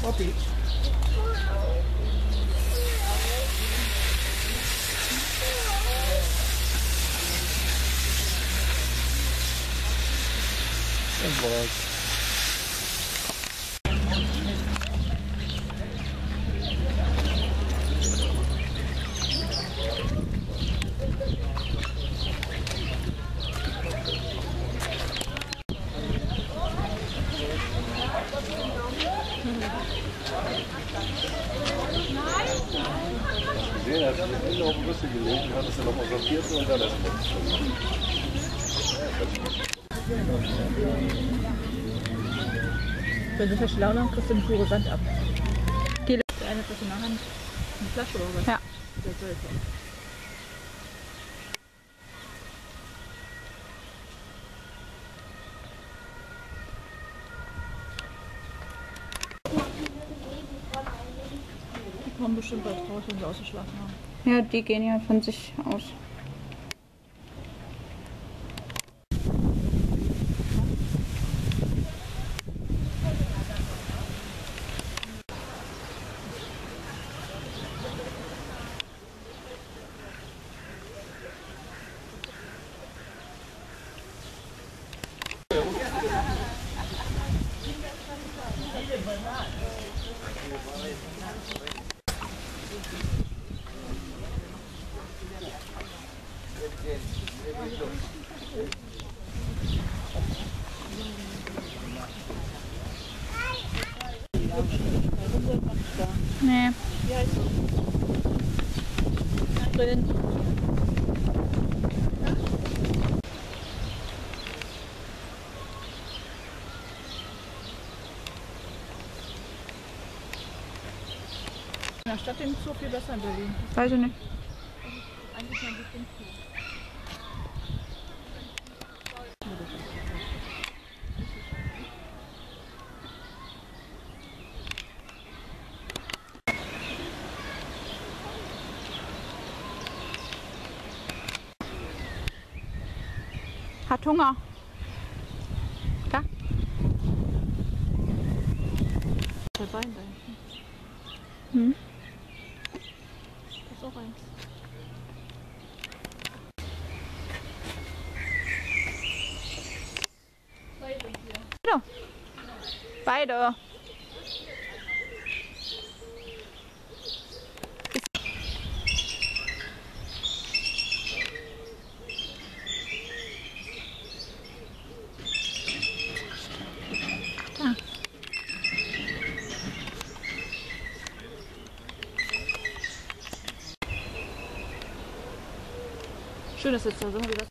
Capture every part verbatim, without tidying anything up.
Bobby. Das war's. Gesehen, als ich mit auf die Rüste gelegt hat, ist er nochmal sortiert und dann erst mal. Wenn du verschlauen hast, kriegst du den pure Sand ab. Geh eine Flasche nach Hand. Eine Flasche oder was? Ja. Der sollte. Die kommen bestimmt bald raus, wenn sie ausgeschlafen haben. Ja, die gehen ja von sich aus. Nee. Wie heißt du? Drin. In der Stadt den Zoo viel besser in Berlin. Weiß ich nicht. Eigentlich ein bisschen viel. Hat Hunger. Da. Der Bein da. Hm. Das ist auch eins. Beide hier. Beide. Schön, dass jetzt da so wie das.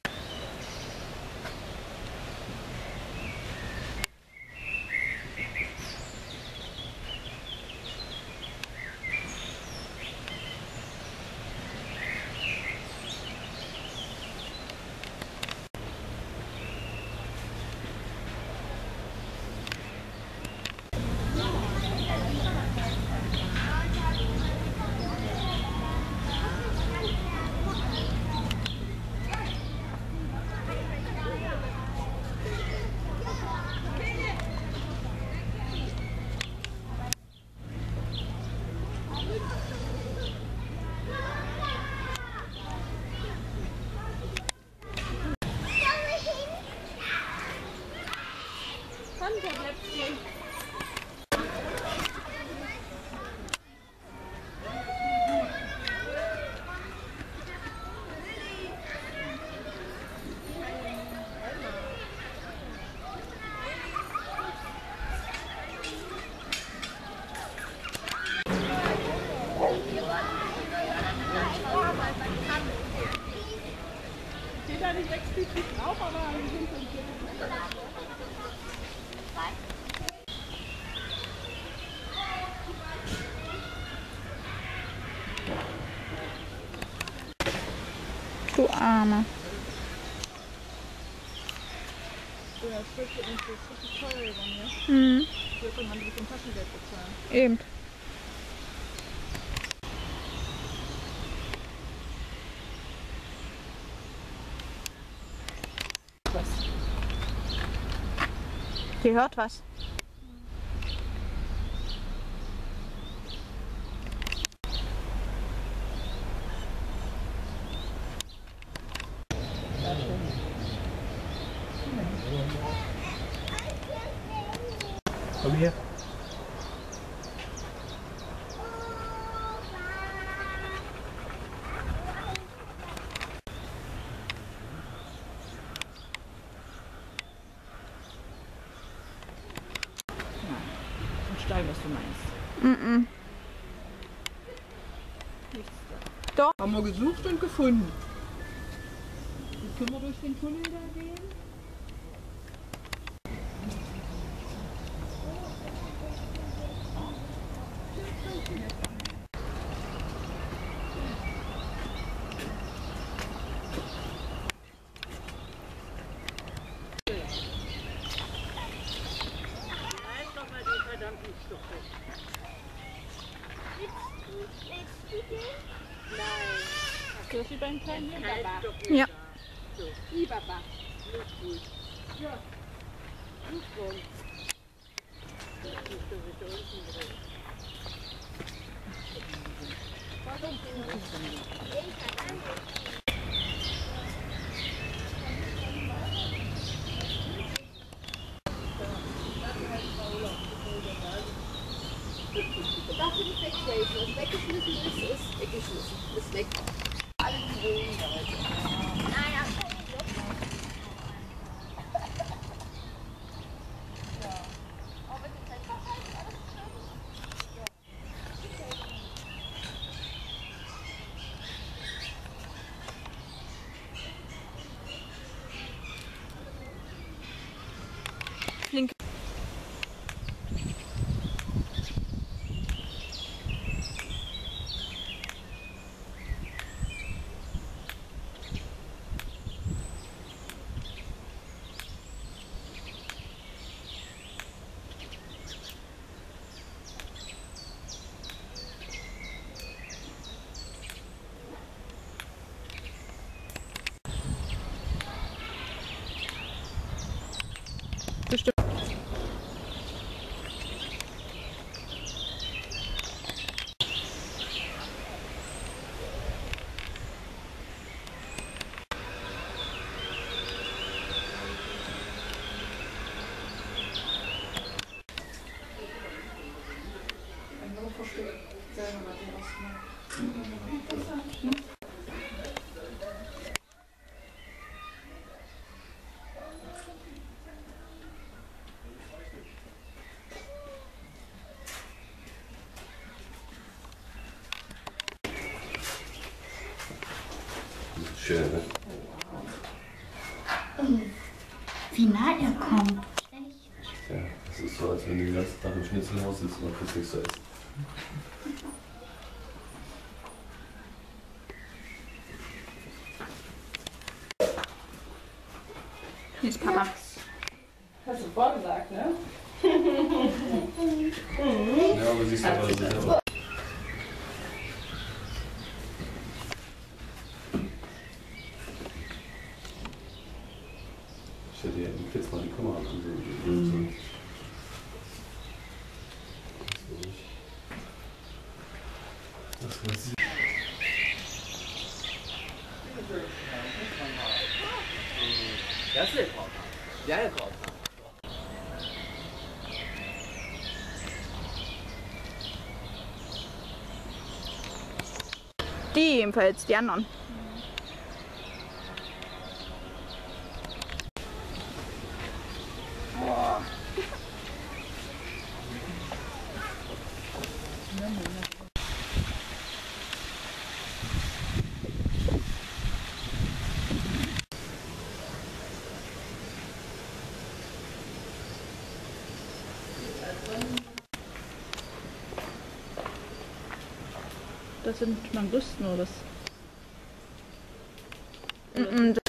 Steht da nicht explizit drauf, aber wir sind schon hier. Du Arme. Ja, das wird für uns richtig teuer geworden, ne? Mhm. Hier kann man ein bisschen Taschengeld bezahlen. Eben. Was? Die hört was. Komm her. Ein Stein, was du meinst. Mhm. Nichts da. Doch. Haben wir gesucht und gefunden. Jetzt können wir durch den Tunnel da gehen. Ist das wie beim kleinen Baba? Ja. Wie Baba. Nicht gut. Ja. Gut schon. Das ist so wie da unten drin. Du darfst nicht wegschmeißen. Was weggeschmissen ist, ist weggeschmissen. Ist weg. Alle die Wohnung Leute. Naja, Link. Bestimmt. Schön, ne? wie nah er kommt. Ja, das ist so, als wenn du den ganzen Tag im Schnitzelhaus sitzt und kriegst nichts zu essen. Hier ist Papa. Hast du vorgesagt, ne? Ja, aber siehst du aber selber. Ich hätte ja jetzt mal die Kamera an. So. Das war sie. Die ebenfalls, die anderen. Das sind Mangusten oder was? Mm -mm,